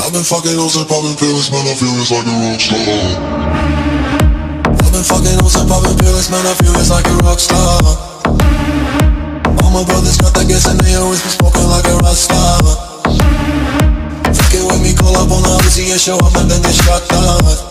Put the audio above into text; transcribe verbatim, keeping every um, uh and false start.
I've been fucking hoes and popping pills, man, I feel it's like a rock star. I've been fucking hoes and popping pills, man, I feel it's like a rock star. All my brothers got that gas and they always been smoking like a rock star. Fucking with me, call up on the Uzi and show up and then get shot down.